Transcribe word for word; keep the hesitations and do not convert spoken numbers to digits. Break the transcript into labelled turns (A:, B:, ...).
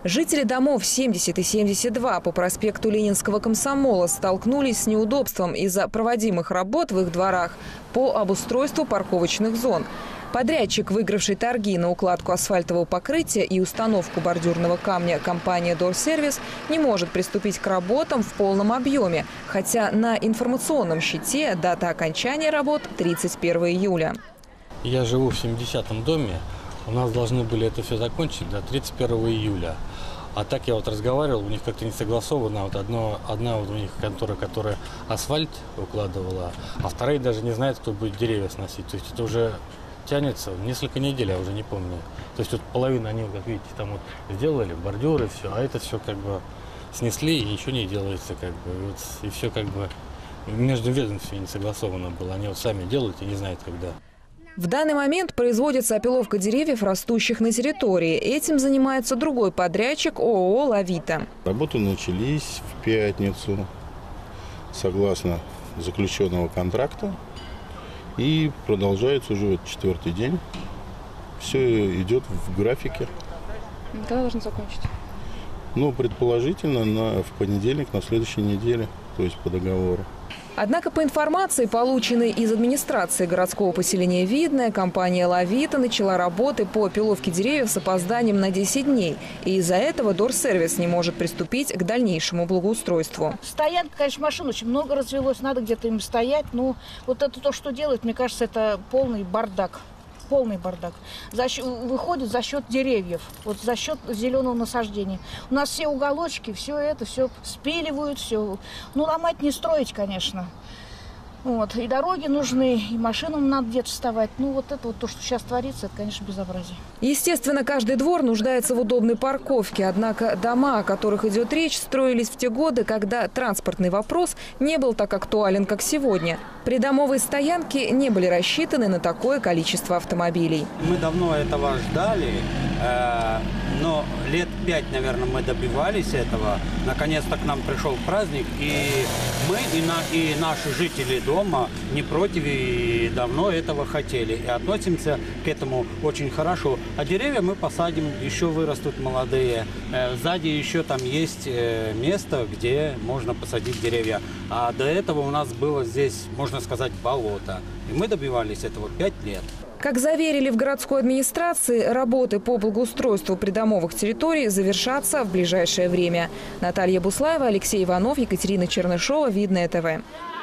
A: Жители домов семьдесят и семьдесят два по проспекту Ленинского комсомола столкнулись с неудобством из-за проводимых работ в их дворах по обустройству парковочных зон. Подрядчик, выигравший торги на укладку асфальтового покрытия и установку бордюрного камня, компания «Дорсервис», не может приступить к работам в полном объеме, хотя на информационном щите дата окончания работ – тридцать первое июля.
B: Я живу в семидесятом доме. У нас должны были это все закончить до тридцать первого июля. А так я вот разговаривал, у них как-то не согласовано. Вот одно, одна вот у них контора, которая асфальт укладывала, а вторая даже не знает, кто будет деревья сносить. То есть это уже тянется несколько недель, я уже не помню. То есть вот половину они, как видите, там вот сделали, бордюры, все, а это все как бы снесли и ничего не делается, как бы. И, вот, и все как бы между ведомствами не согласовано было. Они вот сами делают и не знают, когда.
A: В данный момент производится опиловка деревьев, растущих на территории. Этим занимается другой подрядчик ООО «Лавита».
C: Работы начались в пятницу, согласно заключенного контракта, и продолжается уже вот четвертый день. Все идет в графике.
D: Когда должны закончить?
C: Ну, предположительно, на, в понедельник, на следующей неделе, то есть по договору.
A: Однако по информации, полученной из администрации городского поселения Видное, компания «Лавита» начала работы по опиловке деревьев с опозданием на десять дней. И из-за этого Дорсервис не может приступить к дальнейшему благоустройству.
E: Стоянка, конечно, машин очень много развелось, надо где-то им стоять. Но вот это то, что делают, мне кажется, это полный бардак. Полный бардак. За счет, выходит за счет деревьев, вот за счет зеленого насаждения. У нас все уголочки, все это, все спиливают, все. Ну, ломать не строить, конечно. Вот. И дороги нужны, и машинам надо где-то вставать. Ну, вот это вот то, что сейчас творится, это, конечно, безобразие.
A: Естественно, каждый двор нуждается в удобной парковке. Однако дома, о которых идет речь, строились в те годы, когда транспортный вопрос не был так актуален, как сегодня. Придомовые стоянки не были рассчитаны на такое количество автомобилей.
F: Мы давно этого ждали, но лет пять, наверное, мы добивались этого. Наконец-то к нам пришел праздник, и мы, и, на, и наши жители дома не против и давно этого хотели. И относимся к этому очень хорошо. А деревья мы посадим, еще вырастут молодые. Сзади еще там есть место, где можно посадить деревья. А до этого у нас было здесь, можно сказать, болото. И мы добивались этого пять лет.
A: Как заверили в городской администрации, работы по благоустройству придомовых территорий завершатся в ближайшее время. Наталья Буслаева, Алексей Иванов, Екатерина Чернышова, Видное ТВ.